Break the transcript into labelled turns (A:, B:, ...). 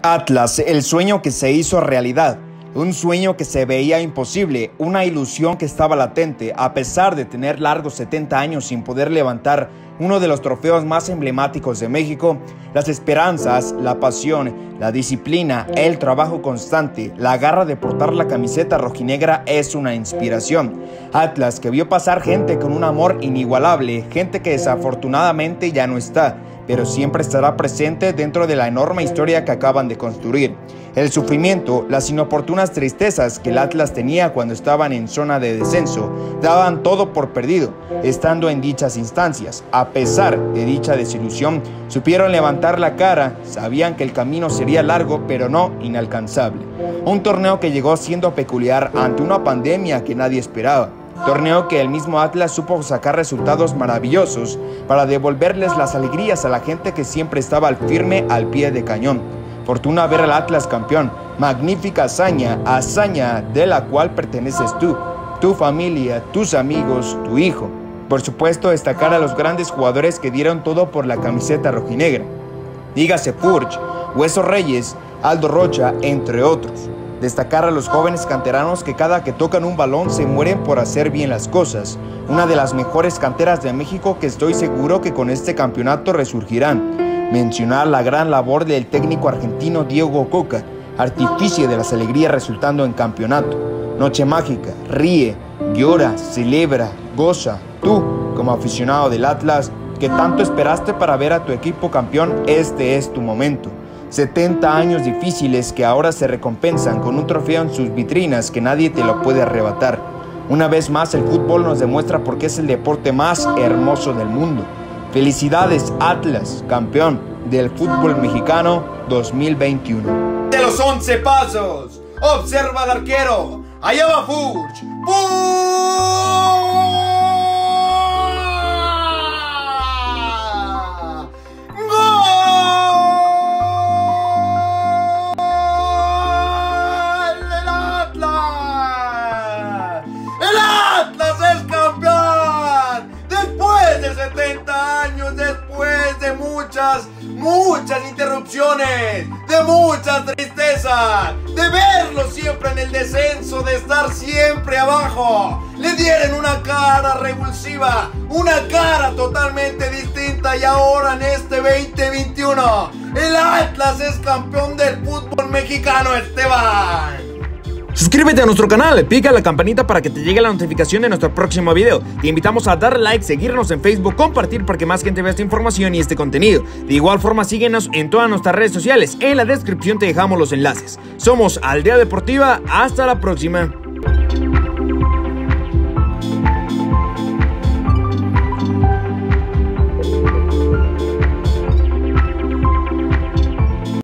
A: Atlas, el sueño que se hizo realidad. Un sueño que se veía imposible, una ilusión que estaba latente, a pesar de tener largos 70 años sin poder levantar uno de los trofeos más emblemáticos de México. Las esperanzas, la pasión, la disciplina, el trabajo constante, la garra de portar la camiseta rojinegra es una inspiración. Atlas, que vio pasar gente con un amor inigualable, gente que desafortunadamente ya no está, pero siempre estará presente dentro de la enorme historia que acaban de construir. El sufrimiento, las inoportunas tristezas que el Atlas tenía cuando estaban en zona de descenso, daban todo por perdido, estando en dichas instancias. A pesar de dicha desilusión, supieron levantar la cara, sabían que el camino sería largo, pero no inalcanzable. Un torneo que llegó siendo peculiar ante una pandemia que nadie esperaba. Torneo que el mismo Atlas supo sacar resultados maravillosos para devolverles las alegrías a la gente que siempre estaba al firme al pie de cañón. Fortuna ver al Atlas campeón, magnífica hazaña de la cual perteneces tú, tu familia, tus amigos, tu hijo. Por supuesto, destacar a los grandes jugadores que dieron todo por la camiseta rojinegra. Dígase Furch, Hueso Reyes, Aldo Rocha, entre otros. Destacar a los jóvenes canteranos que cada que tocan un balón se mueren por hacer bien las cosas. Una de las mejores canteras de México que estoy seguro que con este campeonato resurgirán. Mencionar la gran labor del técnico argentino Diego Coca, artífice de las alegrías resultando en campeonato. Noche mágica, ríe, llora, celebra, goza. Tú, como aficionado del Atlas, que tanto esperaste para ver a tu equipo campeón, este es tu momento. 70 años difíciles que ahora se recompensan con un trofeo en sus vitrinas que nadie te lo puede arrebatar. Una vez más el fútbol nos demuestra por qué es el deporte más hermoso del mundo. Felicidades Atlas, campeón del fútbol mexicano 2021.
B: De los 11 pasos, observa al arquero, allá va Furch. Muchas interrupciones, de mucha tristeza, de verlo siempre en el descenso, de estar siempre abajo. Le dieron una cara revulsiva, una cara totalmente distinta, y ahora en este 2021 el Atlas es campeón del fútbol mexicano, Esteban.
C: Suscríbete a nuestro canal, pica la campanita para que te llegue la notificación de nuestro próximo video. Te invitamos a darle like, seguirnos en Facebook, compartir para que más gente vea esta información y este contenido. De igual forma, síguenos en todas nuestras redes sociales. En la descripción te dejamos los enlaces. Somos Aldea Deportiva, hasta la próxima.